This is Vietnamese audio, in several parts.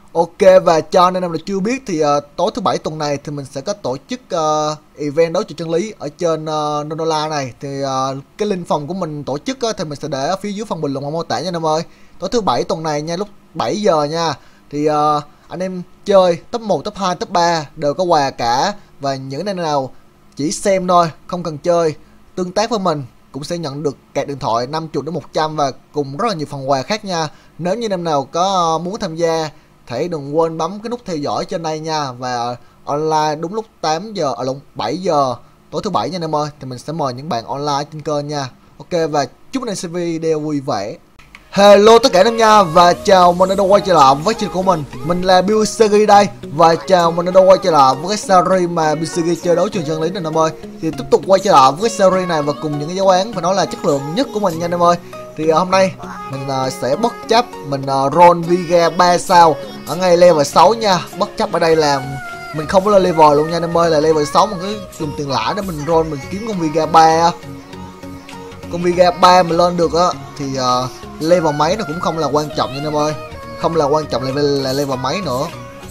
Ok, và cho anh em là chưa biết thì tối thứ bảy tuần này thì mình sẽ có tổ chức event đấu trường chân lý ở trên Nonola này. Thì cái link phòng của mình tổ chức thì mình sẽ để ở phía dưới phần bình luận và mô tả nha anh em ơi. Tối thứ bảy tuần này nha, lúc 7 giờ nha. Thì anh em chơi top 1, top 2, top 3 đều có quà cả. Và những anh em nào chỉ xem thôi, không cần chơi, tương tác với mình cũng sẽ nhận được card điện thoại 50 đến 100 và cùng rất là nhiều phần quà khác nha. Nếu như anh em nào có muốn tham gia, hãy đừng quên bấm cái nút theo dõi trên đây nha. Và online đúng lúc 8 giờ, lộn 7 giờ tối thứ bảy nha anh em ơi. Thì mình sẽ mời những bạn online trên kênh nha. Ok, và chúc anh em xem video vui vẻ. Hello tất cả anh em nha, và chào mừng anh đã quay trở lại với channel của mình là Biusugi đây. Và chào mừng anh đã quay trở lại với cái series mà Biusugi chơi đấu trường chân lý này anh em ơi. Thì tiếp tục quay trở lại với cái series này và cùng những cái giáo án phải nói là chất lượng nhất của mình nha anh em ơi. Thì hôm nay mình sẽ bất chấp mình roll Viga 3 sao ở ngay level 6 nha. Bất chấp ở đây là mình không có lên level luôn nha anh em ơi, là level 6 mình cứ dùng tiền lãi để mình roll, mình kiếm con Viga 3. Con Viga 3 mình lên được á thì level mấy nó cũng không là quan trọng nha anh em ơi. Không là quan trọng là level mấy nữa,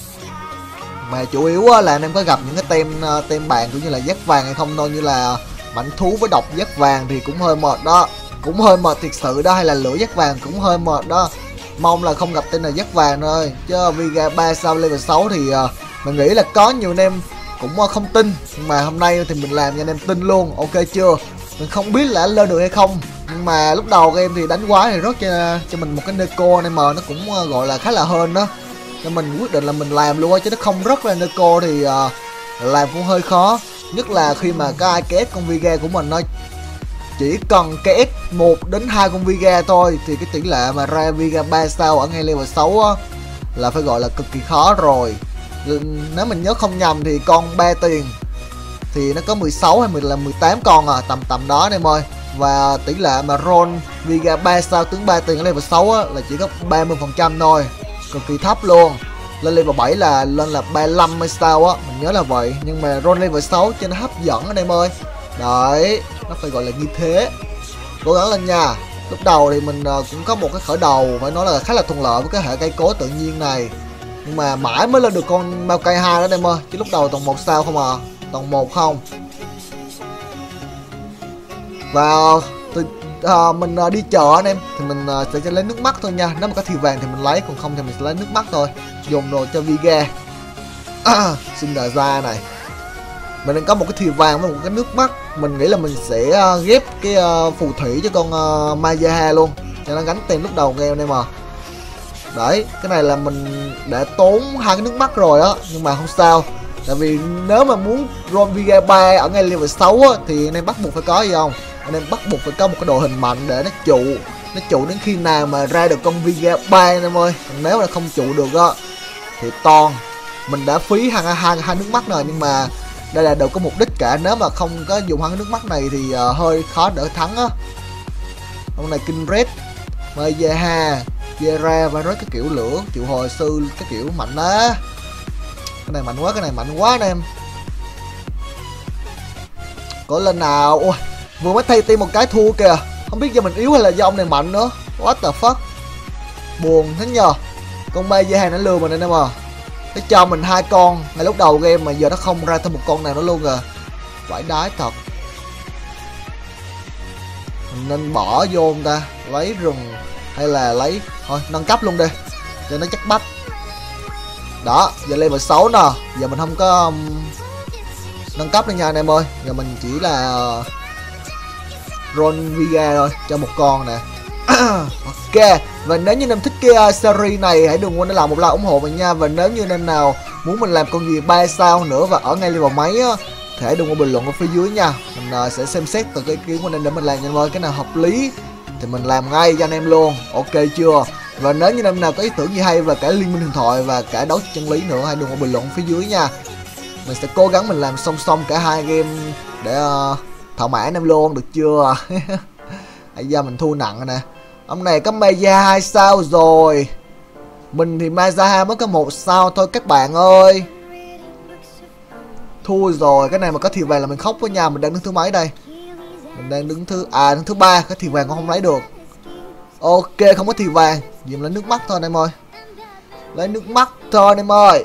mà chủ yếu là anh em có gặp những cái tem bàn cũng như là giác vàng hay không thôi. Như là mảnh thú với độc giác vàng thì cũng hơi mệt đó, cũng hơi mệt thiệt sự đó. Hay là lửa giác vàng cũng hơi mệt đó. Mong là không gặp tên là giác vàng thôi. Chứ Viga 3 sao level 6 thì mình nghĩ là có nhiều anh em cũng không tin, nhưng mà hôm nay thì mình làm cho anh em tin luôn. Ok chưa? Mình không biết là lên được hay không, nhưng mà lúc đầu game thì đánh quái thì rớt cho mình một cái Neko anh em, nó cũng gọi là khá là hên đó, nên mình quyết định là mình làm luôn á, chứ nó không rớt ra Neko thì làm cũng hơi khó. Nhất là khi mà có ai KS con Viga của mình, nó chỉ cần KS 1 đến 2 con Viga thôi thì cái tỷ lệ mà ra Viga 3 sao ở ngay level 6 á, là phải gọi là cực kỳ khó rồi. Nếu mình nhớ không nhầm thì con 3 tiền thì nó có 16 hay 18 con tầm đó anh em ơi. Và tỷ lệ mà roll Viga 3 sao tướng 3 tiền ở level 6 á, là chỉ có 30% thôi, cực kỳ thấp luôn. Lên level 7 là lên là 35 hay sao á, mình nhớ là vậy. Nhưng mà roll level 6 cho nó hấp dẫn anh em ơi. Đấy, nó phải gọi là như thế. Cố gắng lên nha. Lúc đầu thì mình cũng có một cái khởi đầu phải nói là khá là thuận lợi với cái hệ cây cối tự nhiên này, nhưng mà mãi mới lên được con bao cây 2 đó anh em ơi, chứ lúc đầu toàn 1 sao không à, toàn 1 không. Và mình đi chợ anh em thì mình sẽ lấy nước mắt thôi nha. Nếu mà có thì vàng thì mình lấy, còn không thì mình sẽ lấy nước mắt thôi, dùng đồ cho Viga. Xin đờ ra này, mình đang có một cái thìa vàng với một cái nước mắt. Mình nghĩ là mình sẽ ghép cái phù thủy cho con Mazaha luôn, cho nó gánh tem lúc đầu game anh em à. Đấy, cái này là mình đã tốn 2 cái nước mắt rồi á, nhưng mà không sao. Tại vì nếu mà muốn roll Viga 3 ở ngay level 6 á, thì anh em bắt buộc phải có gì không? Anh em bắt buộc phải có một cái đồ hình mạnh để nó trụ đến khi nào mà ra được con Viga 3 anh em ơi. Còn nếu mà không trụ được á thì toàn mình đã phí hai nước mắt rồi. Nhưng mà đây là đều có mục đích cả, nếu mà không có dùng hai nước mắt này thì hơi khó đỡ thắng á. Con này Kinh Red, Mazaha, Zera và cái kiểu lửa, triệu hồi sư, cái kiểu mạnh á. Cái này mạnh quá, cái này mạnh quá anh em. Có lên nào. Ui, vừa mới thay team một cái thua kìa. Không biết do mình yếu hay là do ông này mạnh nữa. What the fuck. Buồn thế nhờ. Con Mazaha nó lừa mình anh em à. Nó cho mình 2 con ngay lúc đầu game mà giờ nó không ra thêm một con nào nữa luôn à. Vãi đái thật. Mình nên bỏ vô ông ta, lấy rừng hay là lấy thôi nâng cấp luôn đi cho nó chắc bách. Đó, giờ level 6 nè, giờ mình không có nâng cấp nữa nha anh em ơi. Giờ mình chỉ là roll Viga thôi, cho một con nè. Ok, và nếu như anh em thích cái series này, hãy đừng quên để làm một like ủng hộ mình nha. Và nếu như anh em nào muốn mình làm con gì 3 sao nữa và ở ngay level mấy á, thì hãy đừng quên bình luận ở phía dưới nha. Mình sẽ xem xét từ cái ý kiến của anh em để mình làm nha anh ơi. Cái nào hợp lý thì mình làm ngay cho anh em luôn. Ok chưa? Và nếu như anh em nào có ý tưởng gì hay và cả liên minh huyền thoại và cả đấu chân lý nữa, hãy đừng quên bình luận phía dưới nha. Mình sẽ cố gắng mình làm song song cả hai game để thỏa mãn anh em luôn, được chưa? Bây giờ mình thua nặng rồi nè. Ông này có Mazaha 2 sao rồi. Mình thì Mazaha mới có 1 sao thôi các bạn ơi. Thua rồi, cái này mà có thì vàng là mình khóc với nhà. Mình đang đứng thứ mấy đây? Mình đang đứng thứ đứng thứ 3, cái thì vàng cũng không lấy được. Ok, không có thì vàng, dùng lấy nước mắt thôi anh em ơi. Lấy nước mắt thôi anh em ơi.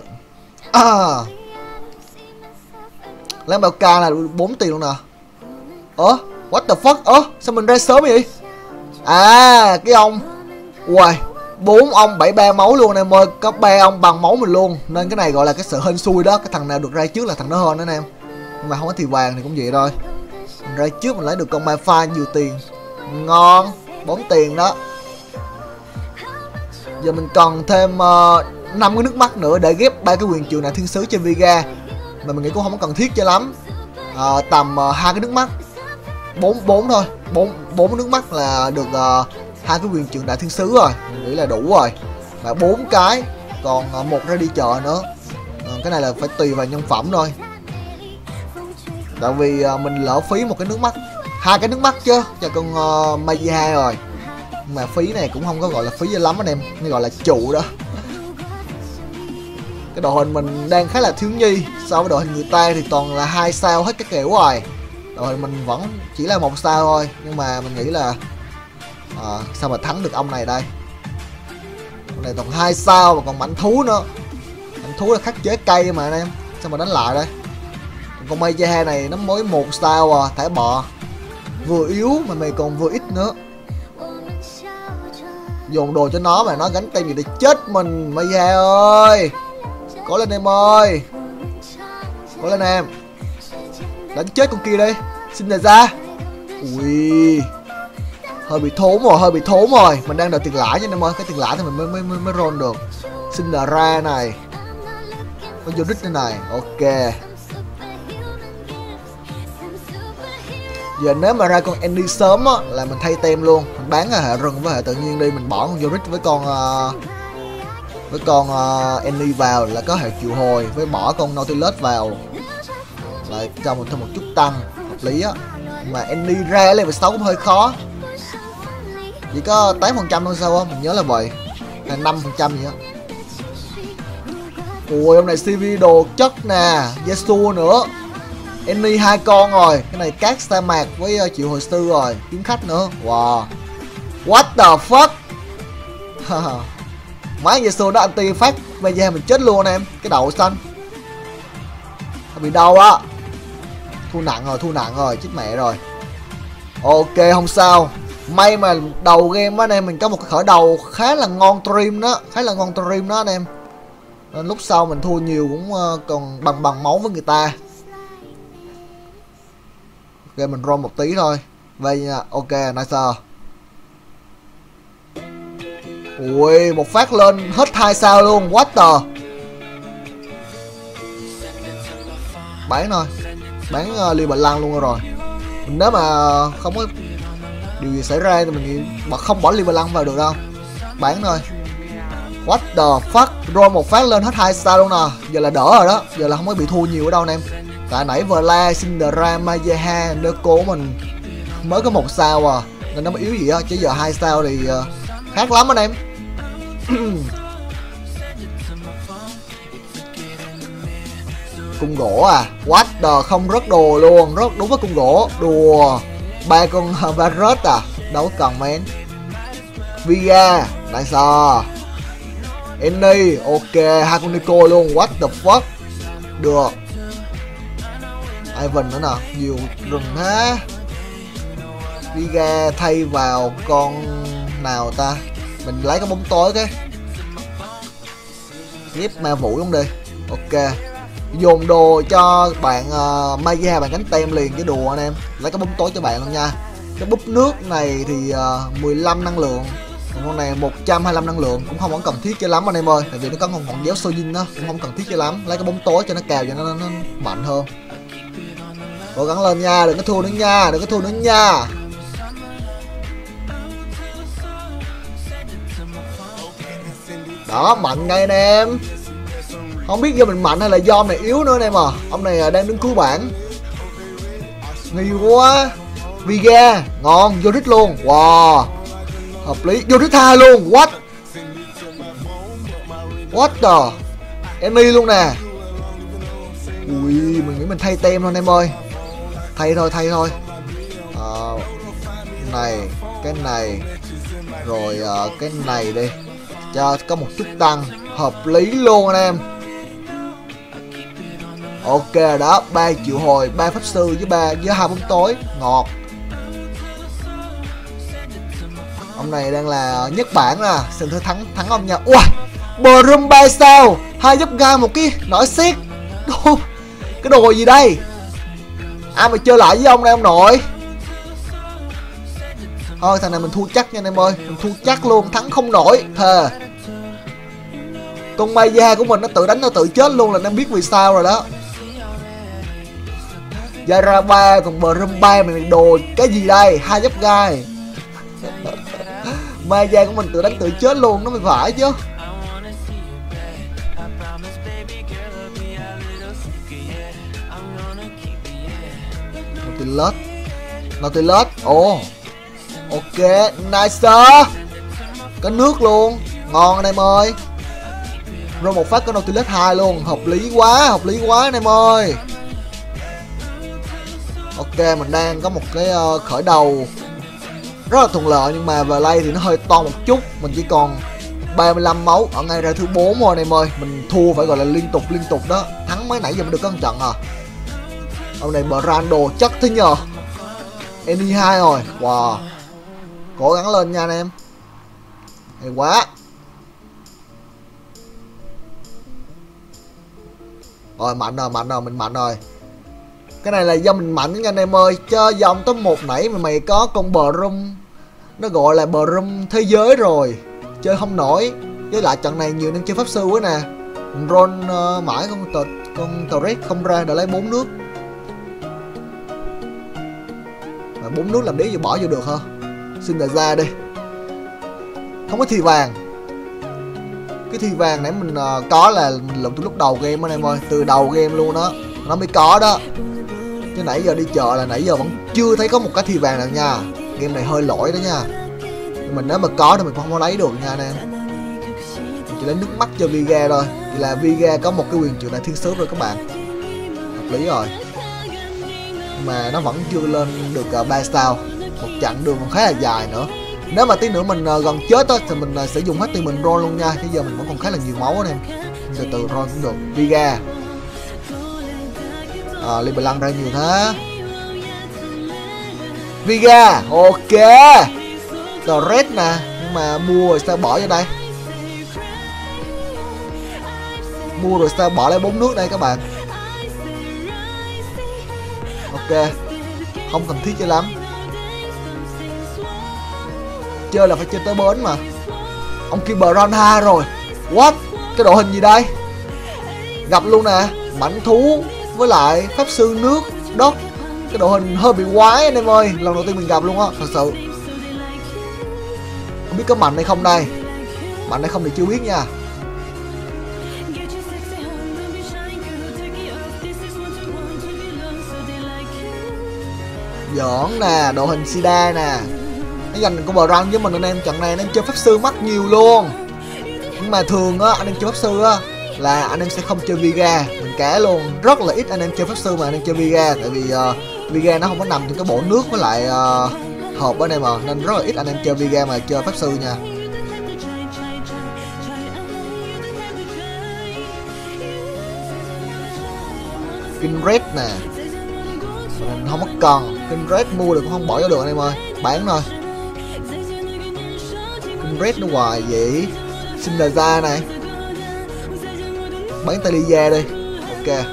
Lấy bao ca là 4 tiền luôn nè. What the fuck? Sao mình ra sớm vậy? Cái ông. Uầy, 4 ông 73 máu luôn anh em ơi. Có 3 ông bằng máu mình luôn. Nên cái này gọi là cái sự hên xui đó. Cái thằng nào được ra trước là thằng đó hơn đó anh em. Nhưng mà không có thì vàng thì cũng vậy thôi. Mình ra trước mình lấy được con Malphite nhiều tiền. Ngon, 4 tiền đó. Giờ mình cần thêm 5 cái nước mắt nữa để ghép 3 cái quyền trường đại thiên sứ trên Vega. Mà mình nghĩ cũng không có cần thiết cho lắm. Tầm 2 cái nước mắt. 4 thôi. 4 nước mắt là được 2 cái quyền trường đại thiên sứ rồi. Mình nghĩ là đủ rồi. Và 4 cái. Còn 1 ra đi chợ nữa. Cái này là phải tùy vào nhân phẩm thôi. Tại vì mình lỡ phí một cái nước mắt, 2 cái nước mắt chứ cho con Maya rồi. Mà phí này cũng không có gọi là phí cho lắm anh em, nó gọi là trụ đó. Cái đội hình mình đang khá là thiếu nhi. So với đội hình người ta thì toàn là 2 sao hết cái kiểu rồi. Đội hình mình vẫn chỉ là 1 sao thôi. Nhưng mà mình nghĩ là sao mà thắng được ông này đây. Ông này toàn 2 sao và còn mảnh thú nữa. Mảnh thú là khắc chế cây mà anh em. Sao mà đánh lại đây. Con Maya này nó mới 1 sao thả bọ. Vừa yếu mà mày còn vừa ít nữa. Dồn đồ cho nó mà nó gánh tay gì để chết mình. Maya ơi, cố lên em ơi, cố lên em, đánh chết con kia đi. Xin ra. Ui, hơi bị thốn rồi. Mình đang đợi tiền lãi nha em ơi. Cái tiền lãi thì mình mới roll được. Xin ra này. Có vô đích này. Ok. Giờ nếu mà ra con Annie sớm á là mình thay tem luôn. Mình bán hệ rừng với hệ tự nhiên đi. Mình bỏ con Yorick với con Annie vào là có hệ triệu hồi. Với bỏ con Nautilus vào lại cho mình thêm một chút tăng. Hợp lý á. Mà Annie ra level 6 cũng hơi khó. Chỉ có 8% thôi sao á. Mình nhớ là vậy. Hay 5% gì á. Ui ông này CV đồ chất nè. Yasuo nữa. Annie 2 con rồi. Cái này cát sa mạc với triệu hồi sư rồi. Kiếm khách nữa. Wow. What the fuck. Máy Yasuo đó anti phát Maya mình chết luôn anh em. Cái đầu xanh. Bị đau á. Thu nặng rồi. Chết mẹ rồi. Ok không sao. May mà đầu game á anh em. Mình có một cái khởi đầu khá là ngon stream đó. Anh em. Nên lúc sau mình thua nhiều cũng còn bằng máu với người ta. Ok mình roll một tí thôi. Vậy nha. Ok nice. Ui một phát lên hết 2 sao luôn. What the. Bán thôi. Bán Liêu Bạch Lăng luôn rồi. Nếu mà không có điều gì xảy ra thì mình không bỏ Liêu Bạch Lăng vào được đâu. Bán thôi. What the fuck. Roll một phát lên hết 2 sao luôn nè. Giờ là đỡ rồi đó. Giờ là không có bị thua nhiều ở đâu anh em. Tại nãy Vla, Syndra, Maya, Neko của mình mới có 1 sao nên nó mới yếu gì á. Chứ giờ 2 sao thì khác lắm anh em. Cung gỗ What the. Không rớt đồ luôn. Rớt đúng với cung gỗ. Đùa. 3 con Varus đâu có cần men. Vega nice. Annie ok. 2 con Nico luôn. What the fuck. Được. Ivan nữa nè. Nhiều rừng ha. Vega thay vào con nào ta. Mình lấy cái bóng tối cái. Ghép ma vũ luôn đi. Ok. Dồn đồ cho bạn Maya bạn cánh tem liền chứ đùa anh em. Lấy cái bóng tối cho bạn luôn nha. Cái búp nước này thì 15 năng lượng. Còn con này 125 năng lượng. Cũng không có cần thiết cho lắm anh em ơi. Tại vì nó có con ngọn giáo Sojin đó. Cũng không cần thiết cho lắm. Lấy cái bóng tối cho nó cào cho nó mạnh hơn. Cố gắng lên nha. Đừng có thua nữa nha. Đó mạnh ngay anh em. Không biết do mình mạnh hay là do ông này yếu nữa anh em Ông này đang đứng cuối bảng. Nghi quá. Vega ngon. Vô đích luôn. Wow. Hợp lý. Vô đích 2 luôn. What the. Annie luôn nè. Ui mình nghĩ mình thay tem thôi anh em ơi. Thay thôi. Cái này rồi cái này đi cho có một chút tăng. Hợp lý luôn anh em. Ok đó, 3 triệu hồi, 3 pháp sư với 2 bóng tối, ngọt. Ông này đang là nhất bản nè, xem thử thắng ông nha. Ui, Brum 3 sao, 2 giáp gai một cái nổi xét. Cái đồ gì đây? Ai mà chơi lại với ông này ông nội? Thôi thằng này mình thua chắc nha anh em ơi, mình thua chắc luôn, thắng không nổi, thề. Con Maya của mình nó tự đánh nó tự chết luôn là anh em biết vì sao rồi đó. Ra 3 còn Brum 3 mình đồ cái gì đây? 2 giáp gai. Maya của mình tự đánh tự chết luôn, nó mới phải chứ. Nautilus. Ồ. Ok, nice. Có nước luôn, ngon anh em ơi. Rồi một phát có Nautilus 2 luôn, hợp lý quá anh em ơi. Ok, mình đang có một cái khởi đầu rất là thuận lợi, nhưng mà về lay thì nó hơi to một chút. Mình chỉ còn 35 máu ở ngay ra thứ 4 thôi anh em ơi. Mình thua phải gọi là liên tục đó. Thắng mới nãy giờ mới được có một trận à. Ông này Brando chắc thế nhờ. Eni 2 rồi. Wow, cố gắng lên nha anh em. Hay quá. Rồi mạnh rồi, mình mạnh rồi. Cái này là do mình mạnh nha anh em ơi. Chứ dòng top 1 nãy mà mày có con Brum, nó gọi là Brum thế giới rồi, chơi không nổi. Với lại trận này nhiều nên chơi pháp sư quá nè. Mình roll mãi con Torres không ra để lấy 4 nước. Mà 4 nước làm đế gì bỏ vô được hả? Xin ra đi. Không có thì vàng. Cái thì vàng nãy mình có là mình lượm từ lúc đầu game anh em ơi, từ đầu game luôn đó nó mới có đó. Chứ nãy giờ đi chợ là nãy giờ vẫn chưa thấy có một cái thì vàng nào nha. Game này hơi lỗi đó nha. Nhưng mình nếu mà có thì mình không có lấy được nha anh em. Mình chỉ lấy nước mắt cho Viga thôi. Thì là Viga có một cái quyền trượng đại thiên sứ rồi các bạn. Hợp lý rồi. Nhưng mà nó vẫn chưa lên được 3 sao. Một chặng đường còn khá là dài nữa. Nếu mà tí nữa mình gần chết á, thì mình sẽ dùng hết tiền mình roll luôn nha. Chứ giờ mình vẫn còn khá là nhiều máu anh em. Từ từ roll cũng được. Viga. Liberland ra nhiều thế. Viga, ok. Torres nè, nhưng mà mua rồi sao bỏ vô đây? Mua rồi sao bỏ lấy 4 nước đây các bạn? Ok, không cần thiết cho lắm. Chơi là phải chơi tới bến mà. Ông kia Piranha rồi. What? Cái đội hình gì đây? Gặp luôn nè, mãnh thú với lại pháp sư nước đất. Cái đội hình hơi bị quái anh em ơi, lần đầu tiên mình gặp luôn á, thật sự. Không biết có mạnh hay không đây. Mạnh hay không thì chưa biết nha. Giỡn nè, đội hình Sida nè. Nó dành con bờ răng với mình anh em. Trận này anh em chơi pháp sư mắc nhiều luôn. Nhưng mà thường á, anh em chơi pháp sư á là anh em sẽ không chơi Viga. Mình kể luôn, rất là ít anh em chơi pháp sư mà anh em chơi Viga. Tại vì Viga nó không có nằm trong cái bộ nước với lại hộp ở đây mà. Nên rất là ít anh em chơi Viga mà chơi pháp sư nha. Kinh Red nè, mình không có cần. Kinh Red mua được cũng không bỏ vô được anh em ơi. Bán thôi. Kinh Red nó hoài vậy. Xin đời ra này. Bán Talia đi. Ok.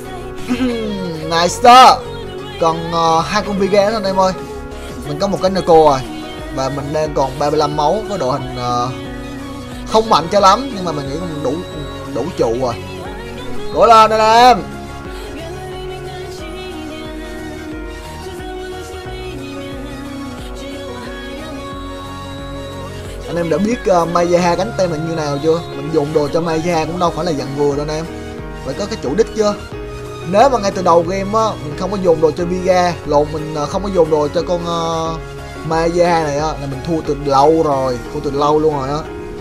Nice. Còn 2 con Viga thôi anh em ơi. Mình có một cái Neko rồi. Và mình đang còn 35 máu. Có đội hình không mạnh cho lắm. Nhưng mà mình nghĩ cũng đủ trụ rồi. Cố lên anh em. Anh em đã biết Maya cánh tem là như nào chưa? Mình dùng đồ cho Maya cũng đâu phải là dặn vừa đâu anh em. Phải có cái chủ đích chưa? Nếu mà ngay từ đầu game á mình không có dùng đồ cho Viga, mình không có dùng đồ cho con Maya này á, là mình thua từ lâu rồi, thua từ lâu luôn rồi á.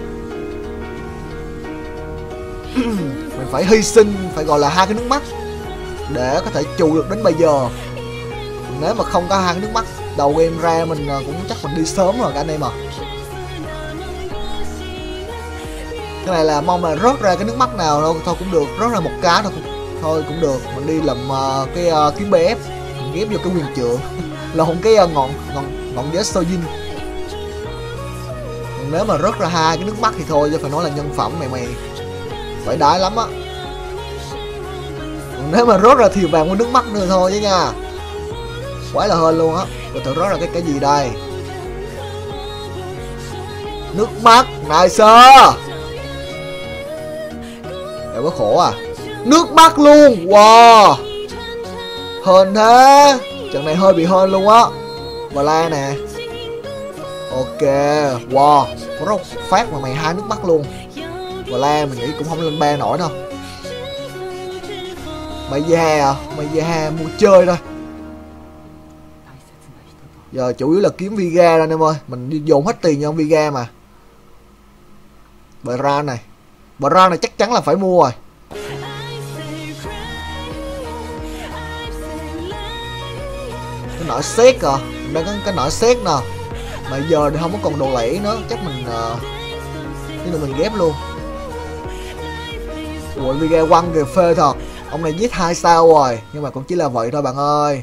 Mình phải hy sinh, phải gọi là 2 cái nước mắt để có thể trụ được đến bây giờ. Nếu mà không có 2 cái nước mắt đầu game ra mình cũng chắc mình đi sớm rồi các anh em à. Cái này là mong là rớt ra cái nước mắt nào đâu, thôi cũng được, rớt ra một cái thôi cũng được. Mình đi làm cái kiếm BF, mình ghép vô cái quyền trượng là không cái ngọn gió Sojin. Nếu mà rớt ra 2 cái nước mắt thì thôi, chứ phải nói là nhân phẩm mày phải đái lắm á. Nếu mà rớt ra thì vàng với nước mắt nữa thôi chứ nha, quái là hên luôn á. Rồi thử rớt ra cái gì đây? Nước mắt nice. Để có khổ à, nước mắt luôn. Wow, hên thế, trận này hơi bị hên luôn á. Và la nè, ok. Wow, có rốt phát mà mày 2 nước mắt luôn. Và la mình nghĩ cũng không lên 3 nổi đâu. Mày già à, mày già mua chơi thôi. Giờ chủ yếu là kiếm Viga ra anh em ơi, mình đi dồn hết tiền cho ông Viga mà. Bra này chắc chắn là phải mua rồi. Cái nợ xét à, đang có cái nợ xét nè. Mà giờ thì không có còn đồ lẻ nữa, chắc mình nhưng mà mình ghép luôn. Ủa Viga quăng kìa, phê thật. Ông này giết 2 sao rồi, nhưng mà cũng chỉ là vậy thôi bạn ơi.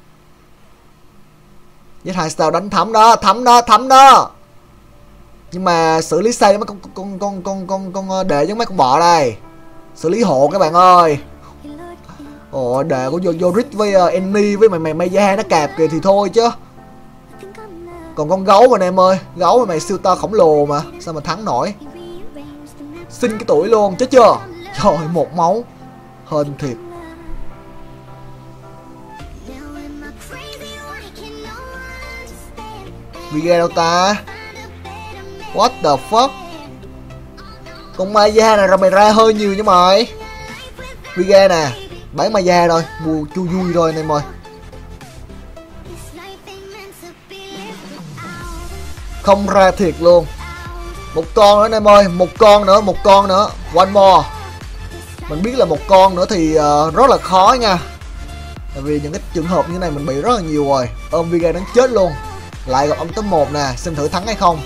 Giết 2 sao đánh thấm đó. Nhưng mà xử lý sai mấy con đệ với mấy con bọ đây. Xử lý hộ các bạn ơi. Ồ, đệ của Yorick với Annie với mày da nó cạp kìa thì thôi chứ. Còn con gấu mà anh em ơi, gấu mà mày siêu to khổng lồ mà, sao mà thắng nổi. Xin cái tuổi luôn, chết chưa. Trời, 1 máu. Hên thiệt. Viga đâu ta? What the fuck? Con Maya này rồi mày ra hơi nhiều nha mày. Viga nè, bán Maya thôi, mua chu vui thôi anh em ơi. Không ra thiệt luôn. Một con nữa anh em ơi, một con nữa, one more. Mình biết là một con nữa thì rất là khó nha. Tại vì những cái trường hợp như này mình bị rất là nhiều rồi. Ôm Viga đánh chết luôn. Lại gặp ông top 1 nè, xem thử thắng hay không.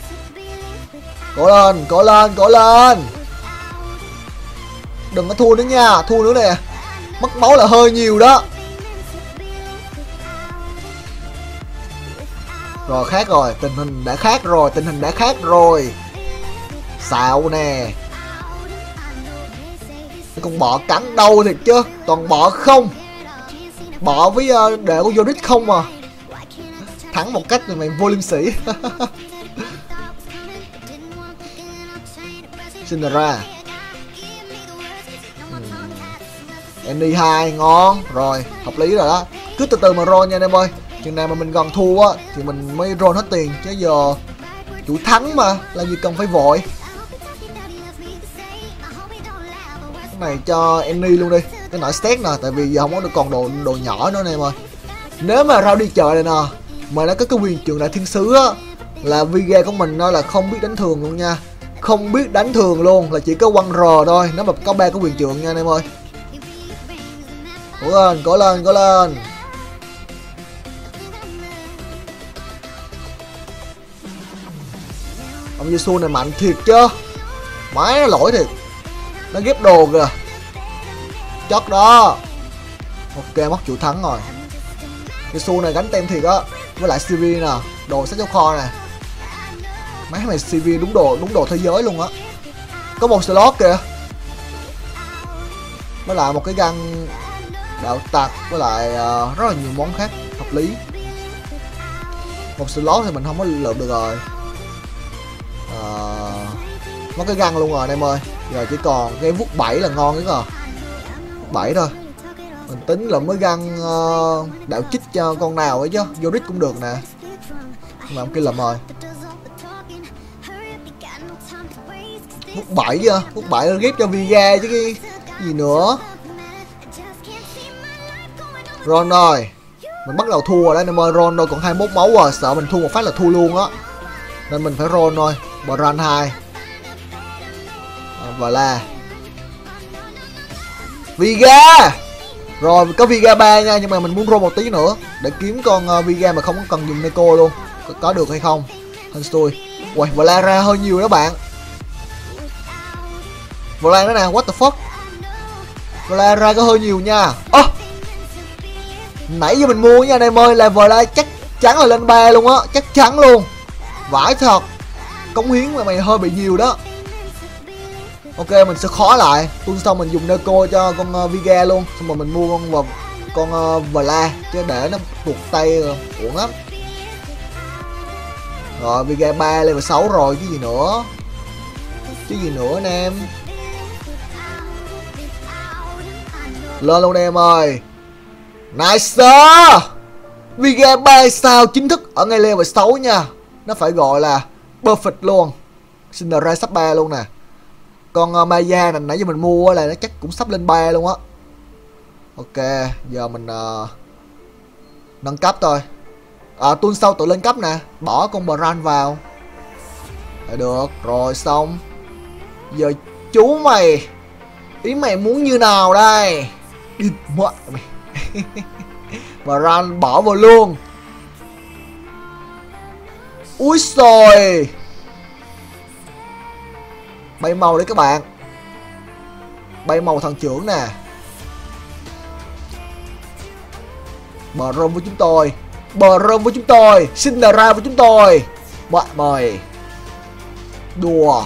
Cố lên. Đừng có thua nữa nha, thua nữa nè. Mất máu là hơi nhiều đó. Rồi khác rồi, tình hình đã khác rồi. Xạo nè. Cái con bọ cắn đâu thiệt chứ, toàn bọ không. Bọ với đệ của Yorick không mà. Thắng một cách thì mày vô liêm sĩ. Xin ra. Annie 2 ngon rồi, hợp lý rồi đó. Cứ từ từ mà roll nha anh em ơi. Chừng nào mà mình gần thua á thì mình mới roll hết tiền, chứ giờ chủ thắng mà làm gì cần phải vội. Cái này cho Annie luôn đi, cái nợ stack nè, tại vì giờ không có được còn đồ nhỏ nữa anh em ơi. Nếu mà rao đi chợ này nè, mà nó có cái quyền trượng đại thiên sứ á, là Viga của mình nó là không biết đánh thường luôn nha. Không biết đánh thường luôn, là chỉ có quăng R thôi, nếu mà có 3 cái quyền trượng nha anh em ơi. Cố lên. Ông Giêsu này mạnh thiệt chứ. Máy nó lỗi thiệt. Nó ghép đồ kìa. Chất đó. Ok, mất chủ thắng rồi. Giêsu này gánh tem thiệt á. Với lại CV nè, đồ sách giáo kho nè. Mấy này CV đúng đồ thế giới luôn á. Có một slot kìa. Với lại một cái găng đạo tặc, với lại rất là nhiều món khác hợp lý. Một slot thì mình không có lượm được rồi. Mất cái găng luôn rồi anh em ơi. Giờ chỉ còn cái vuốt 7 là ngon nhất rồi. 7 thôi. Mình tính là mới găng đạo chích cho con nào ấy chứ. Yorick cũng được nè. Nhưng mà ông kia lầm rồi. Vuốt 7 chứ. Vuốt 7 là ghép cho Viga chứ cái gì nữa. Ron rồi. Mình bắt đầu thua rồi đấy anh em ơi. Ron rồi còn 21 máu rồi. Sợ mình thua một phát là thua luôn á. Nên mình phải roll thôi. Brand 2 và là Viga. Rồi có Viga 3 nha. Nhưng mà mình muốn roll một tí nữa để kiếm con Viga mà không có cần dùng Neko luôn. Có được hay không. Hên xui. Ui và la ra hơi nhiều đó bạn. Vlan nữa nè, what the fuck. Vlan ra có hơi nhiều nha. Nãy giờ mình mua nha anh em ơi, là Vlan chắc chắn là lên 3 luôn á, chắc chắn luôn. Vãi thật. Cống hiến mà mày hơi bị nhiều đó. Ok, mình sẽ khó lại. Tuần sau mình dùng Neco cho con Viga luôn. Xong rồi mình mua con Vla, chứ để nó tuột tay uổng lắm. Rồi Viga 3 level 6 rồi chứ gì nữa. Chứ gì nữa anh em. Lên luôn em ơi. Nice. Viga 3 sao chính thức ở ngay level 6 nha. Nó phải gọi là perfect luôn. Cinderella sắp 3 luôn nè. Con Maya này nãy giờ mình mua là nó chắc cũng sắp lên 3 luôn á. Ok, giờ mình nâng cấp thôi. Tuần sau tự lên cấp nè. Bỏ con Bran vào là được. Rồi xong. Giờ chú mày, ý mày muốn như nào đây? Đi mẹ mày. Bran bỏ vào luôn. Úi xồi. Bay màu đấy các bạn. Bay màu thằng trưởng nè. Bờ rơm với chúng tôi. Bờ rơm với chúng tôi. Cinderella với chúng tôi. Bạn mời. Đùa.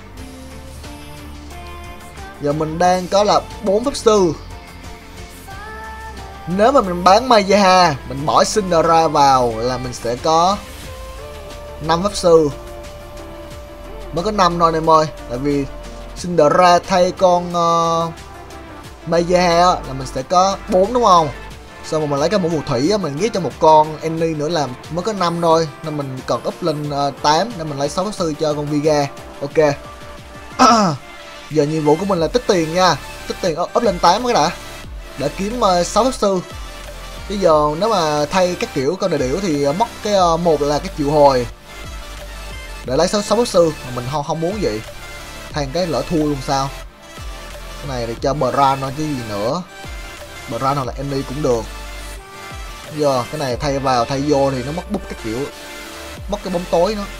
Giờ mình đang có là 4 pháp sư. Nếu mà mình bán Maya, mình bỏ Cinderella vào là mình sẽ có 5 pháp sư. Mới có 5 thôi em ơi. Tại vì Cinderella thay con Maya là mình sẽ có 4 đúng không? Sau mà mình lấy cái mũ phù thủy á, mình ghép cho một con Annie nữa là mới có 5 thôi. Nên mình cần up lên 8 để mình lấy 6 pháp sư cho con Viga. Ok. Giờ nhiệm vụ của mình là tích tiền nha. Tích tiền up lên 8 cái đã. Để kiếm 6 pháp sư. Bây giờ nếu mà thay các kiểu con đại điểu thì mất cái một là cái triệu hồi. Để lấy 6 pháp sư mà mình không muốn vậy. Thay cái lỡ thua luôn sao. Cái này để cho Bran thôi chứ gì nữa. Bran hoặc là Annie cũng được. Giờ cái này thay vào thay vô thì nó mất búp các kiểu. Mất cái bóng tối nó.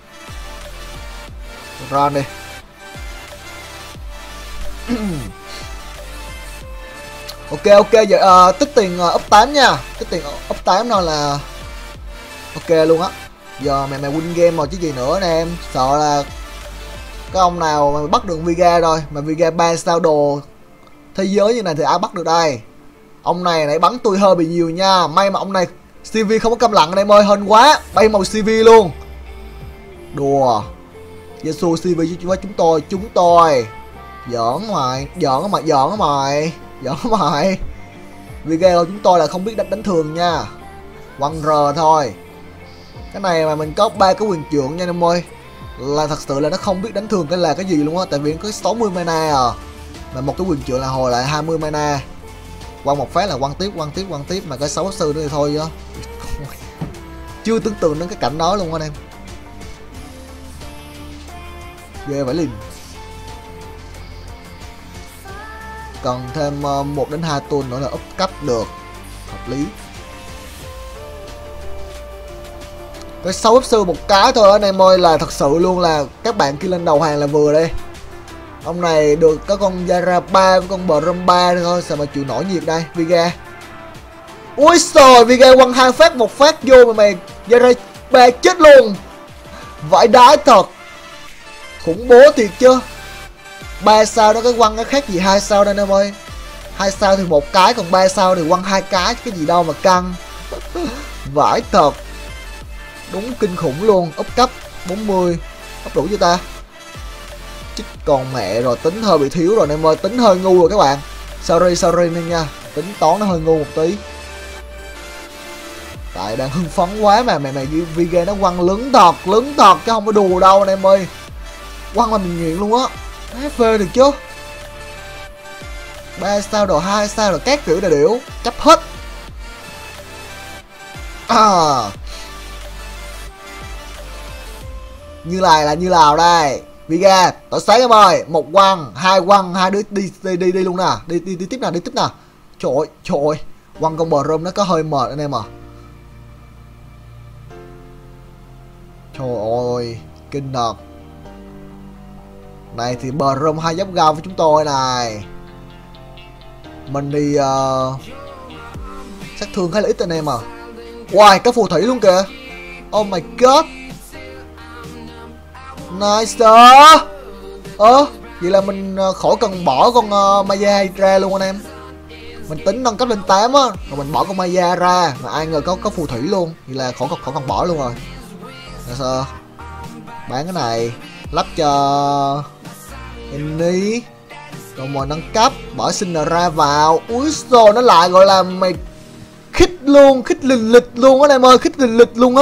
Bran đi. Ok giờ tích tiền up 8 nha. Tích tiền up 8 thôi là ok luôn á. Giờ mày win game rồi chứ gì nữa nè em. Sợ là cái ông nào mà bắt được Viga rồi. Mà Viga 3 sao đồ thế giới như này thì ai bắt được đây. Ông này nãy bắn tôi hơi bị nhiều nha. May mà ông này CV không có câm lặng anh em ơi. Hên quá. Bay màu CV luôn. Đùa. Giê-xu CV với chúng tôi. Giỡn mày. Giỡn mày. Viga của chúng tôi là không biết đánh thường nha. Quăng R thôi. Cái này mà mình có 3 cái quyền trượng nha anh em ơi. Là thật sự là nó không biết đánh thường cái là cái gì luôn á. Tại vì nó có 60 mana à. Mà một cái quyền trượng là hồi lại 20 mana. Quăng một phát là quăng tiếp. Mà cái 6 pháp sư nữa thì thôi á. Chưa tưởng tượng đến cái cảnh đó luôn anh em. Ghê vậy liền. Cần thêm 1 đến 2 tuần nữa là up cấp được. Hợp lý. Cái 6 pháp sư một cái thôi anh em ơi là thật sự luôn là các bạn kia lên đầu hàng là vừa đây. Ông này được có con Yara 3, con Brum 3 thôi, sao mà chịu nổi nhiệt đây, Viga. Ui xồi, Viga quăng 2 phát, 1 phát vô mà mày Yara 3 chết luôn. Vãi đái thật. Khủng bố thiệt chứ. 3 sao nó cái quăng cái khác gì 2 sao đây anh em ơi. 2 sao thì một cái, còn 3 sao thì quăng 2 cái, cái gì đâu mà căng. Vãi thật. Đúng kinh khủng luôn. Up cấp 40. Up đủ chưa ta? Chích còn mẹ rồi, tính hơi bị thiếu rồi anh em ơi. Tính hơi ngu rồi các bạn. Sorry nên nha. Tính toán nó hơi ngu một tí. Tại đang hưng phấn quá mà mày Viga nó quăng lớn thật chứ không có đùa đâu anh em ơi. Quăng mà mình nghiện luôn á. Phê được chứ. 3 sao đồ 2 sao rồi các kiểu đại điểu. Chấp hết. Như này là như nào đây? Viga, tỏ sáng em ơi. 1 quăng, 2 quăng, 2 đứa đi luôn nè. Đi tiếp nè. Trời ơi. Quăng con bờ rơm nó có hơi mệt anh em à. Trời ơi, kinh thật. Này thì bờ rôm 2 giáp gao với chúng tôi này. Mình đi sát thương khá là ít anh em à. Wow, có phù thủy luôn kìa. Oh my god. Nice. Vậy là mình khỏi cần bỏ con Maya ra luôn anh em. Mình tính nâng cấp lên 8 á, rồi mình bỏ con Maya ra, mà ai ngờ có phù thủy luôn. Vậy là khỏi cần bỏ luôn rồi. Sao? Bán cái này, lắp cho Annie. Rồi mà nâng cấp, bỏ Cinderella vào. Úi xô, nó lại gọi là mày khích luôn, khích lình lịch luôn á em ơi, khích lình lịch luôn á.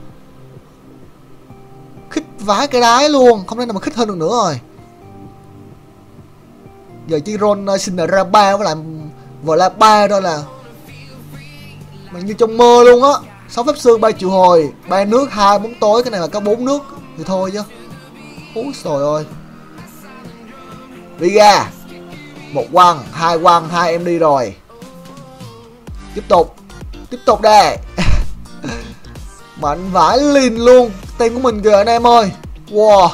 Khích vãi cái đái luôn, không thể nào mà khích hơn được nữa rồi. Giờ chỉ roll Cinderella 3 với lại vừa là 3 thôi là mà như trong mơ luôn á. 6 pháp sư 3 triệu hồi, 3 nước 2 bóng tối, cái này là có 4 nước thì thôi chứ. Úi trời ơi. Đi ra. 1 quăng, 2 quăng, 2 em đi rồi. Tiếp tục đây. Mạnh vãi lìn luôn tên của mình kìa anh em ơi. Wow.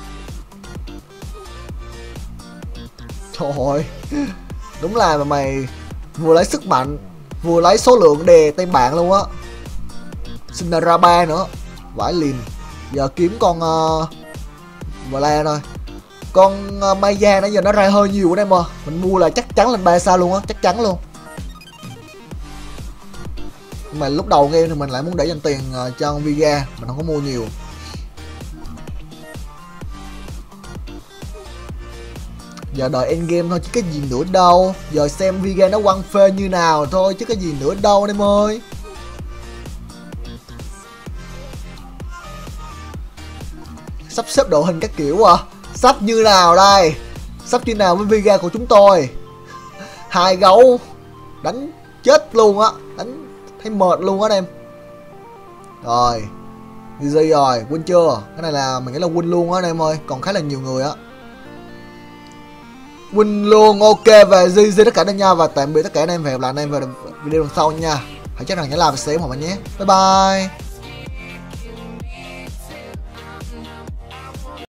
Trời ơi. Đúng là mày vừa lấy sức mạnh, vừa lấy số lượng đè tên bạn luôn á. Cinderella 3 nữa. Vãi lìn. Giờ kiếm con Vla thôi. Con Maya nãy giờ nó ra hơi nhiều anh em ơi. Mình mua là chắc chắn lên 3 sao luôn á, chắc chắn luôn. Nhưng mà lúc đầu game thì mình lại muốn để dành tiền cho con Viga, mình không có mua nhiều. Giờ đợi endgame thôi chứ cái gì nữa đâu. Giờ xem Viga nó quăng phê như nào thôi chứ cái gì nữa đâu anh em ơi. Sắp xếp độ hình các kiểu à. Sắp như nào đây? Sắp như nào với Viga của chúng tôi? 2 gấu đánh chết luôn á, đánh thấy mệt luôn á anh em. Rồi GG rồi, win chưa? Cái này là mình nghĩ là win luôn á anh em ơi, còn khá là nhiều người á. Win luôn, ok, và GG tất cả anh nha, và tạm biệt tất cả anh em, và hẹn gặp lại anh em vào video lần sau nha. Hãy chắc rằng nhớ like và share ủng hộ mình nhé. Bye bye.